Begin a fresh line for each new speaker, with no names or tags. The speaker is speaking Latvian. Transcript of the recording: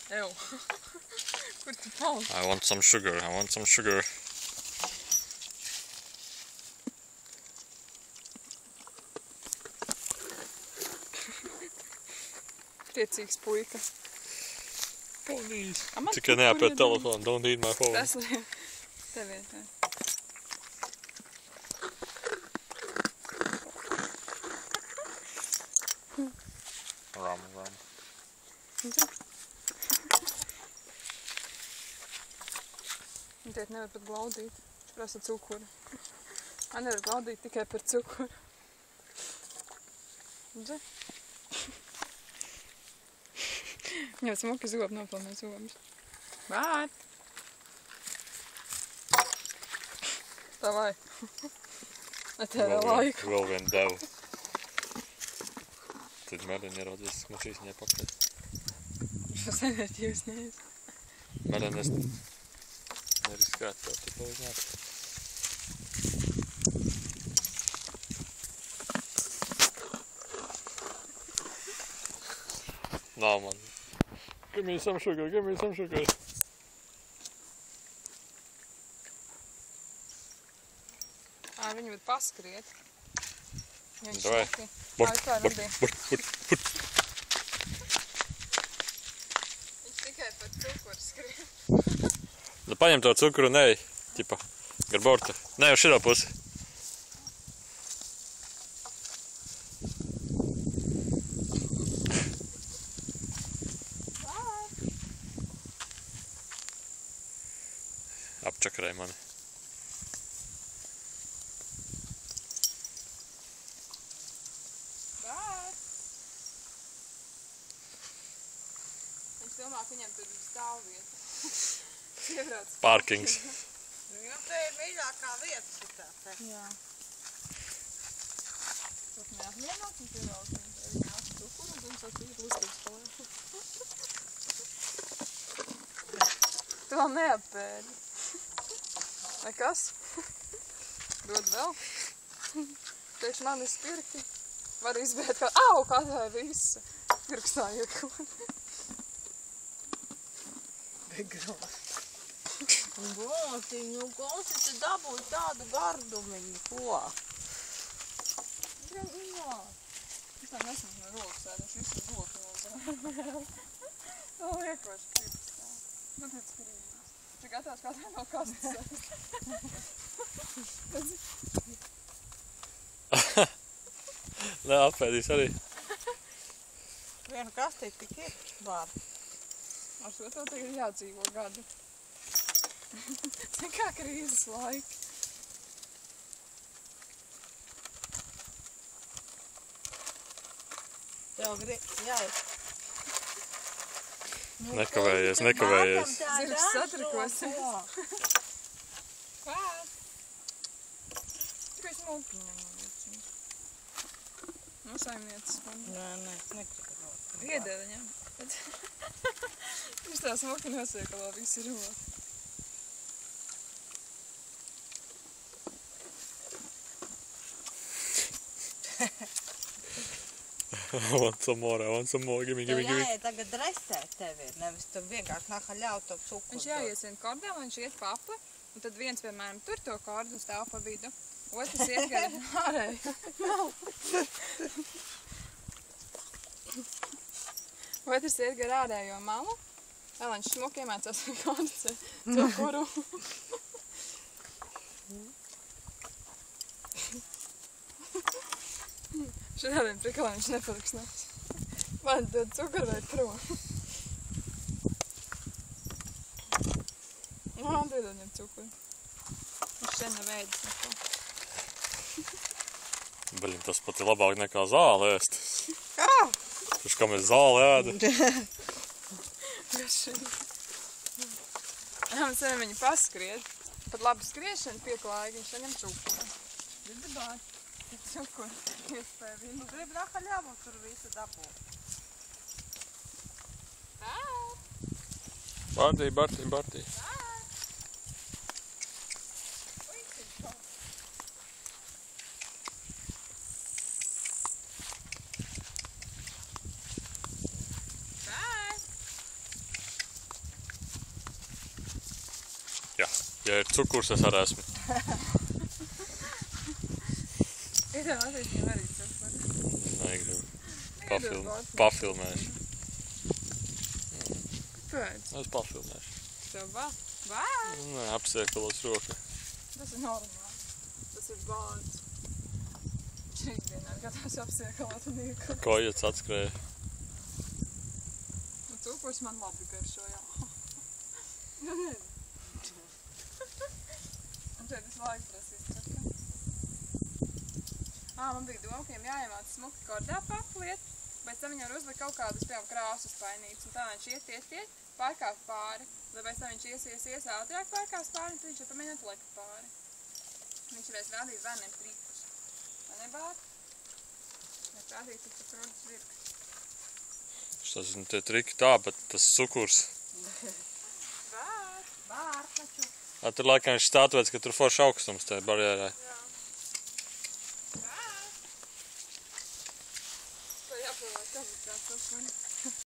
Ew. Kur tu paldi?
I want some sugar, I want some sugar.
Tiecīgs puika.
Please.
Man
Tikai neapēd telefonu, don't eat my phone.
Tas liek. Tev vietā.
Rum.
Un tiet nevar pat glaudīt. Viņš prasa cukuru. Man nevar glaudīt tikai par cukuru. Dži? Viņam smuki zobi nopelnē zobus. Bāt! Davai. Ne tev vēl laiku.
Vēl vien devu. Tad Merlin ieraudzīs, smačīs viņai pakaļ.
Šos neviet jūs neesi.
Merlin, es neriskētu tev, tu palīdzināt. Nav man. Give me some sugar, give me some sugar.
Viņi var paskriet.
Davai.
Burt. Viņš tikai par cukuru skriet.
Nu paņem to cukuru un ej, tipa, gar bortu. Nē, uz šitā pusi. Apčakarēja mani.
Viņš domā, ka viņam tur ir stāvvieta.
Parkings.
Jo te ir mīļākā vieta šitā te.
Jā. Tad neatmienāk un pievēlēt viņu nāk cukuru un viņš saka, ir lustīgs palēk. Tu vēl neapēdi. Vai kas? Dod vēl? Tieši man ir spirki. Var izbēt kā, au, kādai visa. Pirkstā iekot.
Gotiņu, Gosi, tu dabūji tādu gardumiņu, ko?
Jā. Es tā nesmu no rokas ēd, viņš visu roku nodzēr. Vēl liekoši pirkstā. Nu, pēc skrījās. Viņš gatavs kādai no kastas.
Nē, apēdīs arī.
Vienu kastīt tik ir var.
Ar šo to tagad jādzīvo gadu. Zin kā krīzes laiki.
Tev jāiet.
Nekavējies.
Zirgs satrikosies. Pēc. Tikai smuki viņam noliecina. No saimnieces man.
Nē, es negribu.
Iedē viņam. Viņš tā smuki nosveikalo visu roku.
I want some more, give me.
Tev jāiet tagad dresēt tevi ir, nevis tu vienkārši nākā ļaut to cukuru.
Viņš jāiesien kordā, viņš iet pa apli, un tad viens, piemēram, tur to kordu un stāv pa vidu. Otrs iet gar ārēju. Otrs iet gar ārējo malu. Vēl viņš smuki iemācās kordu cukuru. Šādiem prikaliem viņš nepaliksnās. Vai dod cukuru vai prom. Man dod viņam cukuru. Viņš šeit nav ēdis neko.
Baļin, tas pat ir labāk nekā zāle ēst.
Kā?
Taču kā mēs zāli ēda.
Mēs varam viņu paskriet. Pat labi skriešana pieklājīgi, viņš saņem cukuru. Dibāt. Cukuru. Iespēja viņu.
Gribu nākā ļaut tur visu dabūt.
Bartī. Ja ir cukurs, es arī esmu.
Ir tev attīstība arī cukuri.
Negribu. Pafilmēšu.
Kāpēc?
Es pafilmēšu.
Tev bāds?
Nē, apsiekalos roka.
Tas ir normāli. Tas ir bāds. Viņš ikdienā ir gatavs apsiekalot un iekalt.
Kojats atskrēja.
Un cukurs man labi garšo, jā. Nu, nezinu. Un šeit visu laiku prasīs cukuru. Man bija doma, ka viņam jāiemāc smuki kordā papliet, bet tam viņam var uzlikt kaut kādas, piemēram, krāsas painītas, un tā viņš iet, pārkāp pāri. Tad pēc tam viņš ies ātrāk pārkāps pāri, un tad viņš var pamēģināt lekt pāri. Viņš varēs rādīt bērniem trikus. Vai ne, bār? Vai rādīt, cik tas rodas virka?
Tas tie triki tā, bet tas cukurs.
Bār, taču.
Tur laikam viņš stāvēts, ka tur forši augstums tajā barjerā.
Jā. Bār. Vai jāpilnāt, kā bija tāds cukuri?